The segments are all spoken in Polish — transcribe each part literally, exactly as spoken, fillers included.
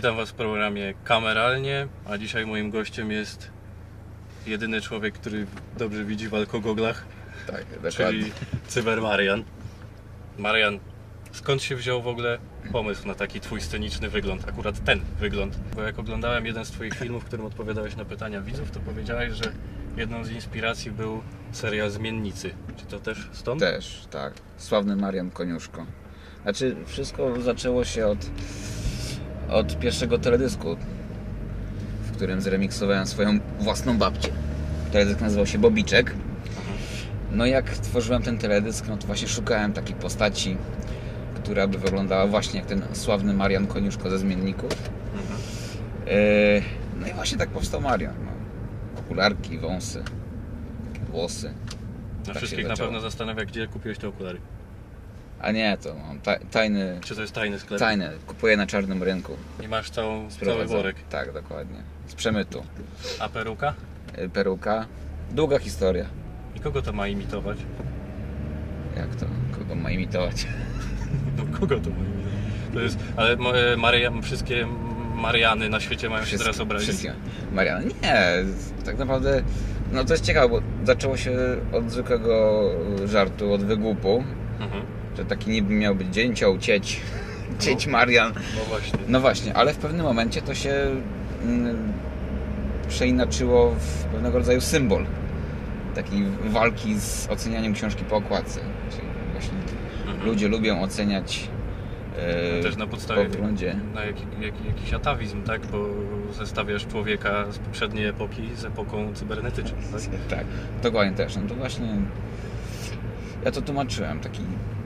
Witam Was w programie Kameralnie, a dzisiaj moim gościem jest jedyny człowiek, który dobrze widzi w alkogoglach, tak, czyli Cyber Marian. Marian, skąd się wziął w ogóle pomysł na taki Twój sceniczny wygląd, akurat ten wygląd? Bo jak oglądałem jeden z Twoich filmów, w którym odpowiadałeś na pytania widzów, to powiedziałeś, że jedną z inspiracji był serial Zmiennicy. Czy to też stąd? Też, tak. Sławny Marian Koniuszko. Znaczy, wszystko zaczęło się od, od pierwszego teledysku, w którym zremiksowałem swoją własną babcię. Teledysk nazywał się Bobiczek. No jak tworzyłem ten teledysk, no to właśnie szukałem takiej postaci, która by wyglądała właśnie jak ten sławny Marian Koniuszko ze Zmienników. Mhm. No i właśnie tak powstał Marian. No. Okularki, wąsy, takie włosy. Na tak wszystkich na pewno zastanawia, gdzie kupiłeś te okulary. A nie, to mam tajny... Czy to jest tajny sklep? Tajny. Kupuję na czarnym rynku. I masz całą, cały worek? Tak, dokładnie. Z przemytu. A peruka? Peruka. Długa historia. I kogo to ma imitować? Jak to? Kogo ma imitować? No kogo to ma imitować? To jest... Ale Maria, wszystkie Mariany na świecie mają wszystkie, się teraz obrazić? Wszystkie. Mariany? Nie. Tak naprawdę... No to jest ciekawe, bo zaczęło się od zwykłego żartu, od wygłupu. Mhm. Że taki niby miał być dzięcioł, cieć, cieć Marian. No właśnie. No właśnie, ale w pewnym momencie to się mm, przeinaczyło w pewnego rodzaju symbol takiej walki z ocenianiem książki po okładce. Czyli właśnie mhm. ludzie lubią oceniać e, też na podstawie po wyglądzie. Na jak, jak, jakiś atawizm, tak? Bo zestawiasz człowieka z poprzedniej epoki z epoką cybernetyczną. Tak, tak, dokładnie też. No to właśnie ja to tłumaczyłem, taki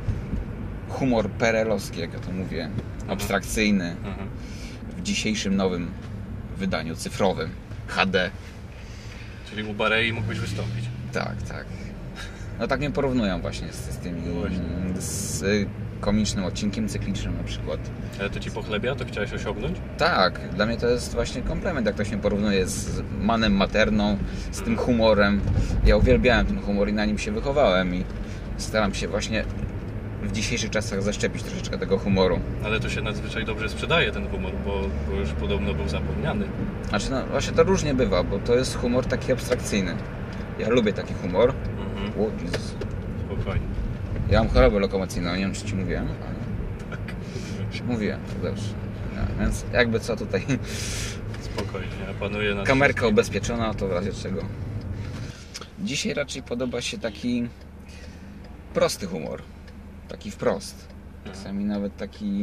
humor perelowski, jak ja to mówię, mhm. abstrakcyjny, mhm. w dzisiejszym nowym wydaniu cyfrowym, H D. Czyli u Barei mógłbyś wystąpić. Tak, tak. No tak mnie porównują właśnie z, z tymi, no z komicznym odcinkiem cyklicznym na przykład. Ale to Ci pochlebia? To chciałeś osiągnąć? Tak, dla mnie to jest właśnie komplement, jak ktoś mnie porównuje z Manem Materną, z mhm. tym humorem. Ja uwielbiałem ten humor i na nim się wychowałem i staram się właśnie w dzisiejszych czasach zaszczepić troszeczkę tego humoru. Ale to się nadzwyczaj dobrze sprzedaje, ten humor, bo, bo już podobno był zapomniany. Znaczy, no właśnie to różnie bywa, bo to jest humor taki abstrakcyjny. Ja lubię taki humor. Mhm. O, Jezus. Spokojnie. Ja mam chorobę lokomocyjną, nie wiem, czy Ci mówiłem, ale... Tak. Mówiłem, to dobrze. Ja, więc jakby co tutaj... Spokojnie, ja panuję nad Kamerka wszystkim. ubezpieczona, to w razie czego. Dzisiaj raczej podoba się taki prosty humor. Taki wprost. Czasami nawet taki...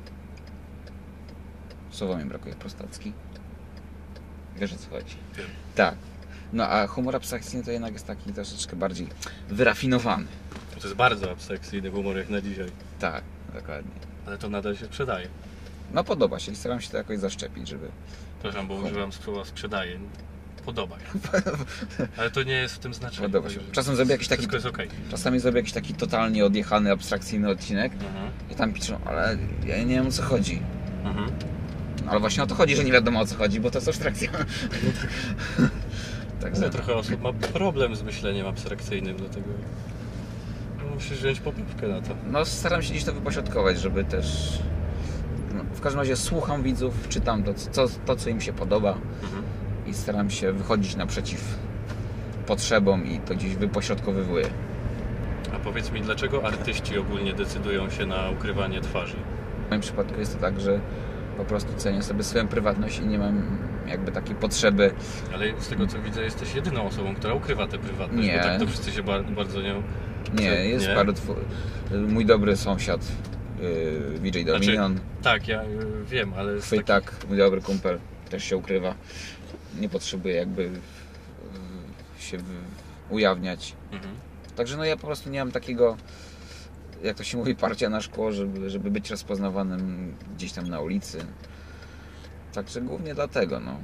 Słowa mi brakuje, prostacki. Wiesz, o co chodzi? Wiem. Tak. No a humor abstrakcyjny to jednak jest taki troszeczkę bardziej wyrafinowany. To jest bardzo abstrakcyjny humor jak na dzisiaj. Tak, dokładnie. Ale to nadal się sprzedaje. No podoba się i staram się to jakoś zaszczepić, żeby... Przepraszam, bo używam słowa sprzedaje. Podoba się. Ale to nie jest w tym znaczeniu. Podoba się. Czasem zrobię jakiś taki... jest okay. Czasami zrobię jakiś taki totalnie odjechany, abstrakcyjny odcinek mhm. i tam piszą, ale ja nie wiem, o co chodzi. Mhm. No, ale właśnie o to chodzi, że nie wiadomo, o co chodzi, bo to jest abstrakcja. No tak. Także... No, trochę osób ma problem z myśleniem abstrakcyjnym, dlatego no, musisz wziąć poprawkę na to. No staram się gdzieś to wypośrodkować, żeby też... No, w każdym razie słucham widzów, czytam to, co, to, co im się podoba mhm. i staram się wychodzić naprzeciw potrzebom i to gdzieś wypośrodkowywuję. A powiedz mi, dlaczego artyści ogólnie decydują się na ukrywanie twarzy? W moim przypadku jest to tak, że po prostu cenię sobie swoją prywatność i nie mam jakby takiej potrzeby. Ale z tego co widzę, jesteś jedyną osobą, która ukrywa tę prywatność, nie. Bo tak to wszyscy się bardzo nią... Nie, jest nie? paru tw... Mój dobry sąsiad yy, V J Dominion. Znaczy, tak, ja yy, wiem, ale... Chwytak, taki... mój dobry kumpel, też się ukrywa. Nie potrzebuje jakby yy, się yy, ujawniać. Mhm. Także no ja po prostu nie mam takiego, jak to się mówi, parcia na szkło, żeby, żeby być rozpoznawanym gdzieś tam na ulicy. Także głównie dlatego, no.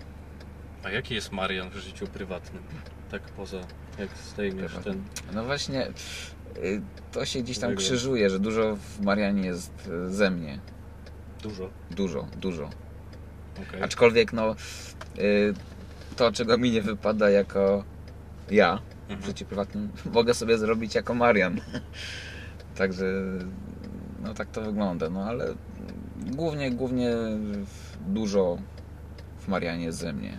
A jaki jest Marian w życiu prywatnym? Tak poza, jak zdejmiesz ten... No właśnie, to się gdzieś tam krzyżuje, że dużo w Marianie jest ze mnie. Dużo? Dużo, dużo. Okay. Aczkolwiek no, to czego mi nie wypada jako ja w życiu prywatnym, mogę sobie zrobić jako Marian. Także no tak to wygląda, no ale głównie, głównie dużo w Marianie ze mnie.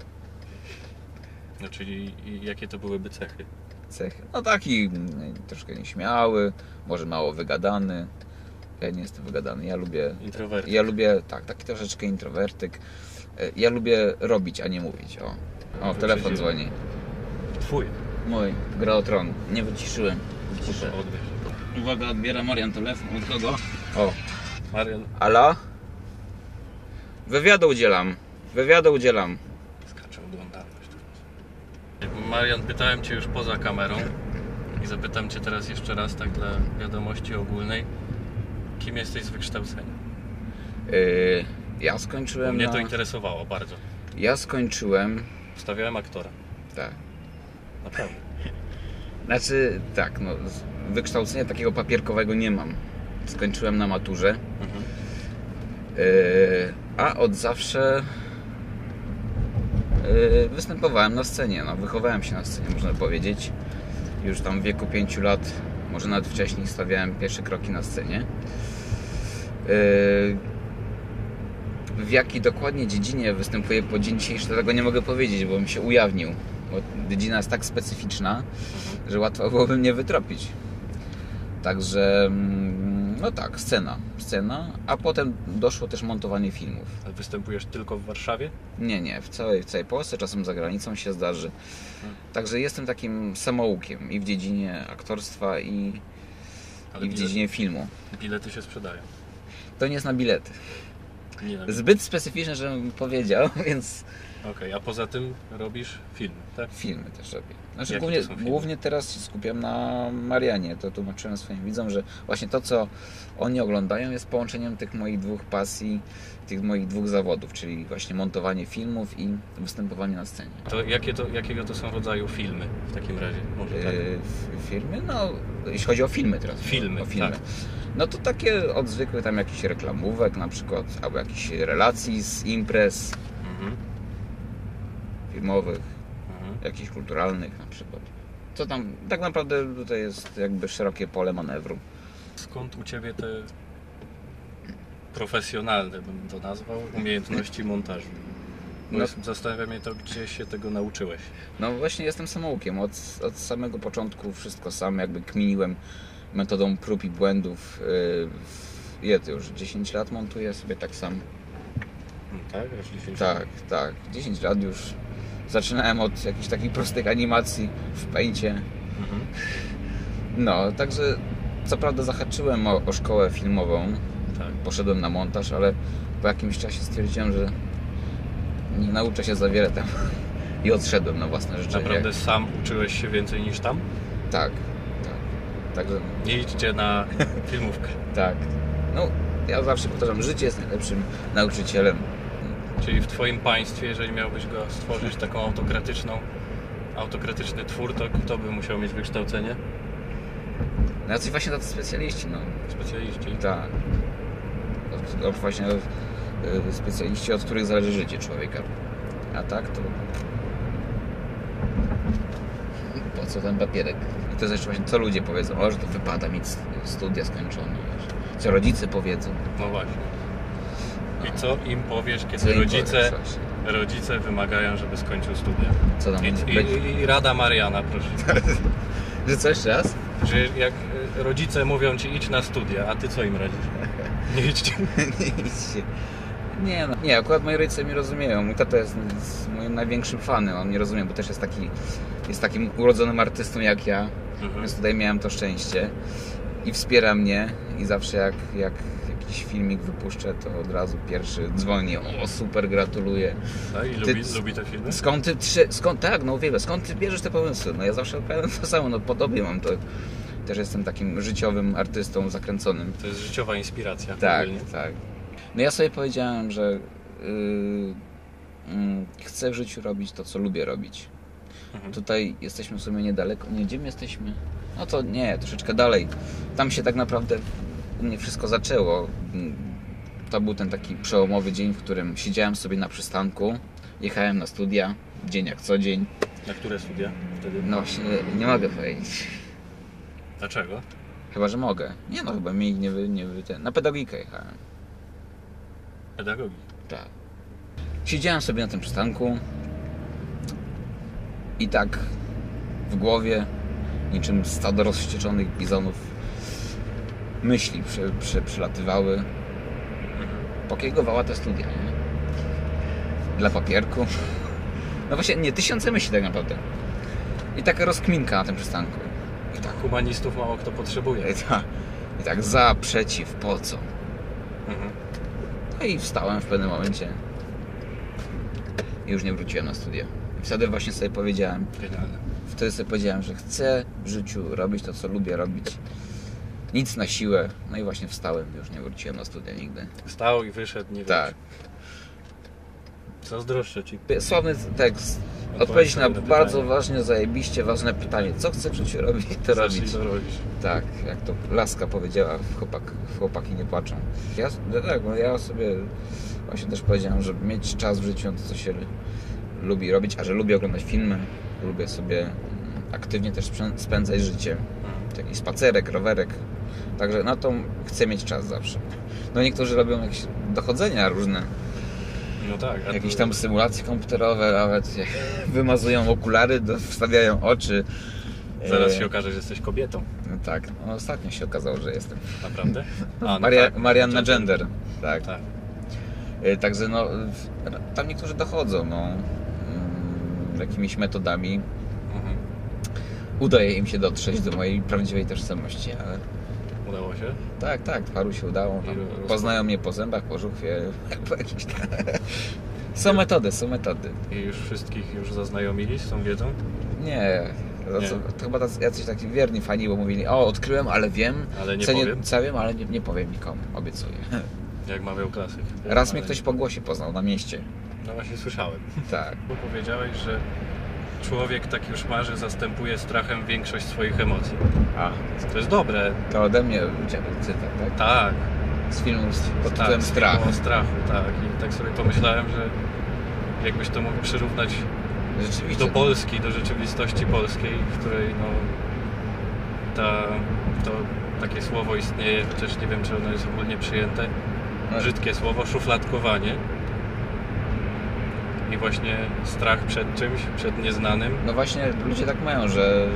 No czyli i jakie to byłyby cechy? Cechy. No taki mm, troszkę nieśmiały, może mało wygadany. Ja nie jestem wygadany, ja lubię... Introwertyk. Ja lubię, tak, taki troszeczkę introwertyk. Ja lubię robić, a nie mówić. O, o telefon dzwoni. Twój. Mój, gra o tron. Nie wyciszyłem. Wyciszę. Odbierz. Uwaga, odbiera Marian telefon. Od kogo? O. Marian. Ala? Wywiadu udzielam. Wywiadu udzielam. Skaczę oglądalność teraz. Marian, pytałem Cię już poza kamerą i zapytam Cię teraz jeszcze raz, tak dla wiadomości ogólnej. Kim jesteś z wykształcenia? Yy, ja Bo skończyłem mnie na... to interesowało bardzo. Ja skończyłem... Stawiałem aktora. Tak. Naprawdę. Znaczy, tak, no, wykształcenia takiego papierkowego nie mam. Skończyłem na maturze. Mhm. Yy, a od zawsze yy, występowałem na scenie. No, wychowałem się na scenie, można powiedzieć. Już tam w wieku pięciu lat, może nawet wcześniej, stawiałem pierwsze kroki na scenie. Yy, w jakiej dokładnie dziedzinie występuję po dzień dzisiejszy, to tego nie mogę powiedzieć, bo bym się ujawnił. Bo dziedzina jest tak specyficzna, Mhm. że łatwo byłoby mnie wytropić. Także, no tak, scena, scena, a potem doszło też montowanie filmów. A występujesz tylko w Warszawie? Nie, nie, w całej, w całej Polsce, czasem za granicą się zdarzy. Także jestem takim samoukiem i w dziedzinie aktorstwa, i, Ale i w bilet- dziedzinie filmu. Bilety się sprzedają. To nie jest na bilety. Nie na Zbyt specyficzne, żebym powiedział, więc Okej, a poza tym robisz filmy, tak? filmy też robię. Znaczy Jakie głównie, to są filmy? głównie teraz się skupiam na Marianie. To tłumaczyłem swoim widzom, że właśnie to, co oni oglądają, jest połączeniem tych moich dwóch pasji, tych moich dwóch zawodów, czyli właśnie montowanie filmów i występowanie na scenie. To, jakie to jakiego to są rodzaju filmy w takim razie? Może tak? Yy, f- filmy? No, jeśli chodzi o filmy teraz. Filmy, o filmy. tak. No to takie od zwykłych tam jakichś reklamówek na przykład, albo jakichś relacji z imprez Mhm. filmowych, Mhm. jakichś kulturalnych na przykład. Co tam, tak naprawdę tutaj jest jakby szerokie pole manewru. Skąd u Ciebie te profesjonalne, bym to nazwał, umiejętności montażu? Bo No. jest- zastanawia mnie to, gdzie się tego nauczyłeś. No właśnie jestem samoukiem, od, od samego początku wszystko sam jakby kminiłem metodą prób i błędów. Yy, ile to już? dziesięć lat montuję sobie tak sam. No tak? Aż dziesięć Tak, tak. dziesięć lat już. Zaczynałem od jakichś takich prostych animacji w Paincie. Mhm. No, także co prawda zahaczyłem o, o szkołę filmową, Tak. poszedłem na montaż, ale po jakimś czasie stwierdziłem, że nie nauczę się za wiele tam i odszedłem na własne życzenie. Naprawdę sam uczyłeś się więcej niż tam? Tak, tak. Także Nie idźcie na filmówkę. tak. No, ja zawsze powtarzam, życie jest najlepszym nauczycielem. Czyli w Twoim państwie, jeżeli miałbyś go stworzyć taką autokratyczną, autokratyczny twór, to kto by musiał mieć wykształcenie? No, jacyś właśnie tacy specjaliści, no. Specjaliści. Tak. Od, od właśnie y, specjaliści, od których zależy życie człowieka. A tak to... Po co ten papierek? I to jest jeszcze właśnie, co ludzie powiedzą, o, że to wypada mieć studia skończone, wiesz. Co rodzice powiedzą. No właśnie. I co im powiesz, kiedy Co im rodzice, powiesz właśnie? rodzice wymagają, żeby skończył studia? Co tam I, będzie? i, i rada Mariana, proszę. Że co jeszcze raz? Że jak y, rodzice mówią Ci idź na studia, a Ty co im radzisz? Nie idźcie. Nie idźcie. Nie, no. Nie, akurat moi rodzice mnie rozumieją. Mój tata jest, jest moim największym fanem. On mnie rozumie, bo też jest taki, jest takim urodzonym artystą jak ja. Mhm. Więc tutaj miałem to szczęście. I wspiera mnie. I zawsze jak, jak jakiś filmik wypuszczę, to od razu pierwszy dzwoni. O, super, gratuluję. A, I Ty- lubi, lubi te filmy? Skąd ty, trzy, skąd, tak, no wiele, skąd ty bierzesz te pomysły? No ja zawsze odpowiadam to samo, no podobnie mam to. Też jestem takim życiowym artystą zakręconym. To jest życiowa inspiracja. Tak, ogólnie. tak. No ja sobie powiedziałem, że yy, yy, chcę w życiu robić to, co lubię robić. Mhm. Tutaj jesteśmy w sumie niedaleko. Nie, gdzie my jesteśmy? No to nie, troszeczkę dalej. Tam się tak naprawdę u mnie wszystko zaczęło. To był ten taki przełomowy dzień, w którym siedziałem sobie na przystanku, jechałem na studia, dzień jak co dzień. Na które studia wtedy? No właśnie, nie mogę powiedzieć. Dlaczego? Chyba, że mogę. Nie no, chyba mi nie wy, nie wy ten. Na pedagogikę jechałem. Pedagogii. Tak. Siedziałem sobie na tym przystanku i tak w głowie, niczym stado rozwścieczonych bizonów, myśli przy, przy, przylatywały. Pokiegowała te studia, nie? Dla papierku. No właśnie, nie, tysiące myśli tak naprawdę. I taka rozkminka na tym przystanku. I tak, Humanistów mało kto potrzebuje. i tak, i tak za, przeciw, po co? Mhm. No i wstałem w pewnym momencie. I już nie wróciłem na studia. I wtedy właśnie sobie powiedziałem, Genialne. wtedy sobie powiedziałem, że chcę w życiu robić to, co lubię robić. Nic na siłę. No i właśnie wstałem, już nie wróciłem na studia nigdy. Stał i wyszedł, nie Tak. wiesz. Zazdroszczę ci. Sławny tekst. Odpowiedź Odpowiedź na na pytanie. bardzo ważne, zajebiście ważne pytanie. Co chcę w życiu robić, to Zacznij robić. to robić. Tak, jak to Laska powiedziała w, chłopak, w Chłopaki nie płaczą. Ja, no tak, no ja sobie właśnie też powiedziałem, że mieć czas w życiu na to, co się lubi robić, a że lubię oglądać filmy, lubię sobie mm, aktywnie też spę- spędzać życie. Jakiś spacerek, rowerek. Także na to chcę mieć czas zawsze. No niektórzy robią jakieś dochodzenia różne. No tak. a Jakieś to- tam symulacje komputerowe, nawet wymazują okulary, do- wstawiają oczy. Zaraz E, się okaże, że jesteś kobietą. No tak, no ostatnio się okazało, że jestem. Naprawdę? A, no Maria, tak. Marianna Gender. Tak. Tak. E, Także no, w- tam niektórzy dochodzą, no, mm, jakimiś metodami. Mhm. Udaje im się dotrzeć do mojej prawdziwej tożsamości, ale Udało się? tak, tak, paru się udało. Tam I roz- poznają mnie po zębach, po żuchwie, po jakichś tam. Są metody, są metody. I już wszystkich już zaznajomili z tą wiedzą? Nie, to, Nie. co, to chyba tacy, jacyś taki wierni fani, bo mówili, o, odkryłem, ale wiem, Ale nie co, nie, powiem. co wiem, ale nie, nie powiem nikomu, obiecuję. Jak mawiał klasyk. Raz Ale- mnie ktoś po głosie poznał na mieście. No właśnie słyszałem. Tak. Bo powiedziałeś, że człowiek tak już ma, że zastępuje strachem większość swoich emocji. A, To jest dobre. to ode mnie uciekł cytat, tak? Tak. Z filmu z- pod Tak, tytułem z Strach. filmu o strachu, tak. I tak sobie pomyślałem, że jakbyś to mógł przyrównać Rzeczywiście. do Polski, do rzeczywistości polskiej, w której no ta, to takie słowo istnieje, chociaż nie wiem, czy ono jest ogólnie przyjęte. No, Brzydkie słowo, szufladkowanie. I właśnie strach przed czymś, przed nieznanym. no właśnie ludzie tak mają, że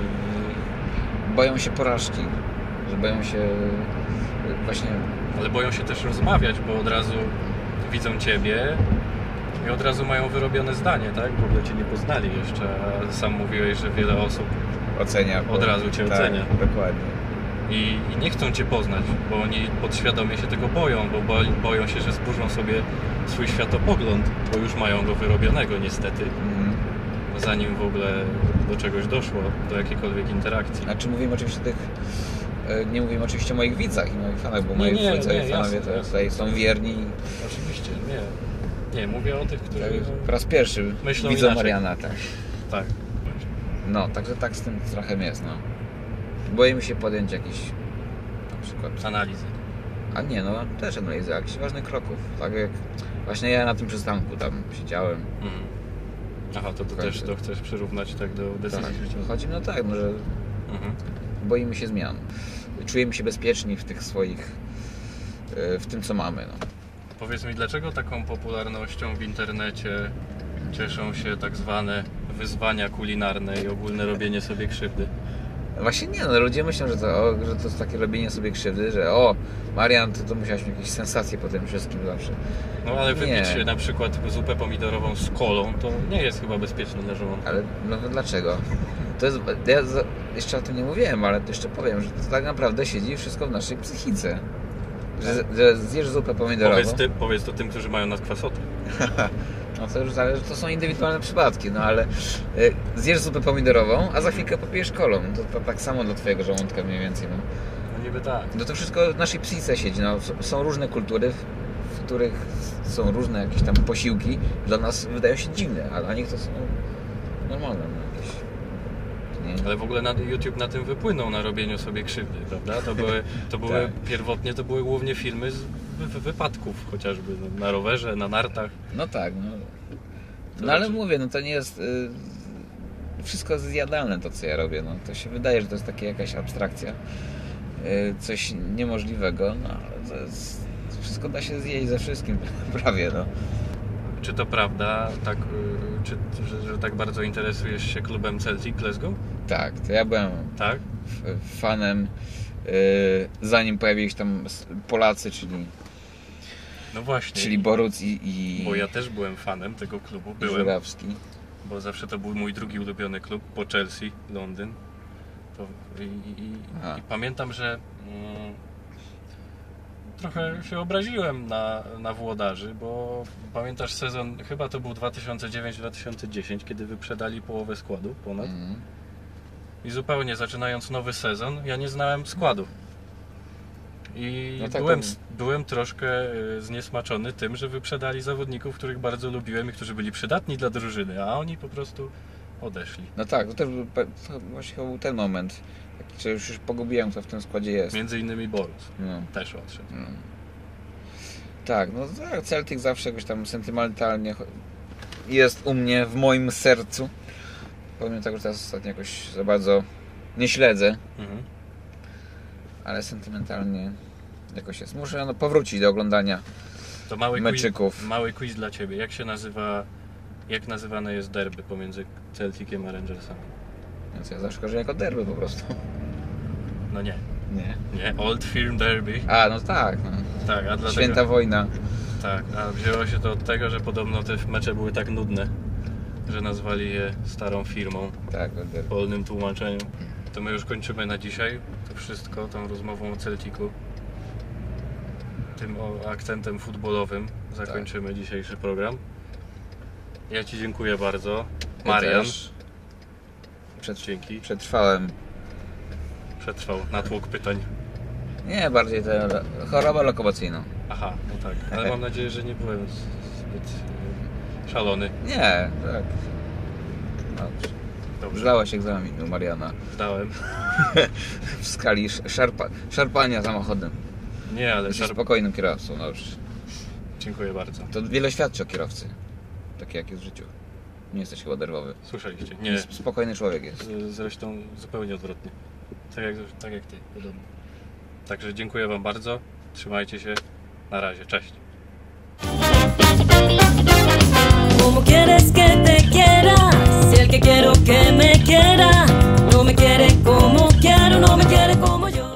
boją się porażki, że boją się właśnie... Ale boją się też rozmawiać, bo od razu widzą Ciebie i od razu mają wyrobione zdanie, tak? W ogóle Cię nie poznali jeszcze, a sam mówiłeś, że wiele osób ocenia. Od razu cię tak, ocenia. Dokładnie. i, i nie chcą Cię poznać, bo oni podświadomie się tego boją, bo bo- boją się, że zburzą sobie swój światopogląd, bo już mają go wyrobionego niestety, Mhm. zanim w ogóle do czegoś doszło, do jakiejkolwiek interakcji. Znaczy mówimy oczywiście o tych... e, Nie mówimy oczywiście o moich widzach i moich fanach, bo Nie, moi nie, ojcowie nie, fanowie jasne, to jasne. tutaj są wierni. Oczywiście, nie. Nie, mówię o tych, którzy... Tak, po raz pierwszy Myślą widzą inaczej. Mariana, tak. Tak. No, także tak z tym strachem jest, no. Boimy się podjąć jakiś na przykład... Analizy. A nie, no też analizy jakichś ważnych kroków. Tak jak właśnie ja na tym przystanku tam siedziałem. Mhm. Aha, to, to Kończy. też to chcesz przyrównać tak do decyzji Tak. życiowych. Chodzi no tak, no, że Mhm. boimy się zmian. Czujemy się bezpieczni w tych swoich... e, w tym co mamy, no. Powiedz mi, dlaczego taką popularnością w internecie cieszą się tak zwane wyzwania kulinarne i ogólne robienie sobie krzywdy? Właśnie nie, no ludzie myślą, że to, o, że to jest takie robienie sobie krzywdy, że o, Marian, ty to musiałeś mieć jakieś sensacje po tym wszystkim zawsze. No ale Nie. wypić się na przykład zupę pomidorową z kolą to nie jest chyba bezpieczne dla żołądka. Ale no dlaczego? To jest, ja za- jeszcze o tym nie mówiłem, ale jeszcze powiem, że to tak naprawdę siedzi wszystko w naszej psychice. Że, że zjesz zupę pomidorową. Powiedz, ty, powiedz to tym, którzy mają nadkwasotę. No to już zależy, to są indywidualne przypadki, no ale y, zjesz zupę pomidorową, a za chwilkę popijesz kolą. To, to tak samo dla twojego żołądka mniej więcej, no. No niby tak. No to wszystko w naszej psychice siedzi, no. S- Są różne kultury, w, w których są różne jakieś tam posiłki, dla nas wydają się dziwne, a dla nich to są normalne, no jakieś... Nie? Ale w ogóle na YouTube na tym wypłynął, na robieniu sobie krzywdy, prawda? To były, to były Tak. pierwotnie to były głównie filmy z wy, wy, wypadków, chociażby no, na rowerze, na nartach. No tak, no. To No ale znaczy- mówię, no to nie jest... Y, wszystko jest zjadalne to, co ja robię, no. To się wydaje, że to jest taka jakaś abstrakcja. Y, coś niemożliwego, no ale to jest wszystko da się zjeść ze wszystkim, prawie, no. Czy to prawda, tak, y, czy, że, że tak bardzo interesujesz się klubem Celtic Glasgow? Tak, to ja byłem Tak? f- fanem, yy, zanim pojawili się tam s- Polacy, czyli, No właśnie. czyli Boruc i, i, Bo ja też byłem fanem tego klubu, i byłem, Żurawski. bo zawsze to był mój drugi ulubiony klub, po Chelsea, Londyn. To, i, i, i, Aha. I pamiętam, że mm, trochę się obraziłem na, na włodarzy, bo pamiętasz sezon, chyba to był dwa tysiące dziewiąty dwa tysiące dziesiąty, kiedy wyprzedali połowę składu ponad. Mhm. I zupełnie zaczynając nowy sezon, ja nie znałem składu. I No tak, byłem, to- byłem troszkę y, zniesmaczony tym, że wyprzedali zawodników, których bardzo lubiłem i którzy byli przydatni dla drużyny, a oni po prostu odeszli. No tak, to też był, pe- to właśnie chyba był ten moment, że już, już pogubiłem, co w tym składzie jest. Między innymi Boruc No. też odszedł. No. Tak, no tak, Celtic zawsze jakoś tam sentymentalnie cho- jest u mnie, w moim sercu. Pomimo tego, że teraz ostatnio jakoś za bardzo nie śledzę, Mhm. ale sentymentalnie jakoś jest. Muszę no, powrócić do oglądania To mały meczyków. quiz, mały quiz dla Ciebie. Jak się nazywa, jak nazywane jest derby pomiędzy Celticiem a Rangersami? Więc ja zawsze kojarzę jako derby po prostu. No nie, Nie. nie, Old Firm Derby. A, no tak. No. Tak, a dlatego, Święta wojna. tak, a wzięło się to od tego, że podobno te mecze były tak nudne, że nazwali je starą firmą. Tak, derby. W polnym tłumaczeniu. To my już kończymy na dzisiaj to wszystko, tą rozmową o Celticu. Tym o, akcentem futbolowym zakończymy Tak. dzisiejszy program. Ja Ci dziękuję bardzo. Ja Marian, też Przetr- dzięki. Przetrwałem. Przetrwał natłok pytań. Nie, bardziej tę lo- chorobę lokomocyjną. Aha, no tak. Ale mam nadzieję, że nie byłem z- zbyt e, szalony. Nie, tak. Dobrze. Dobrze, Zdałeś egzamin u Mariana zdałem. w skali sz- szarpa, szarpania samochodem. Nie, ale Jesteś szarp... spokojnym kierowcą, dobrze. Dziękuję bardzo. To wiele świadczy o kierowcy. Takie jak jest w życiu. Nie jesteś chyba nerwowy. Słyszeliście? Nie. Jest spokojny człowiek jest. Z- Zresztą zupełnie odwrotnie. Tak jak, tak jak Ty, podobno. Także dziękuję Wam bardzo. Trzymajcie się. Na razie. Cześć. ¿Cómo quieres que te quiera? Si el que quiero que me quiera no me quiere como quiero, no me quiere como yo.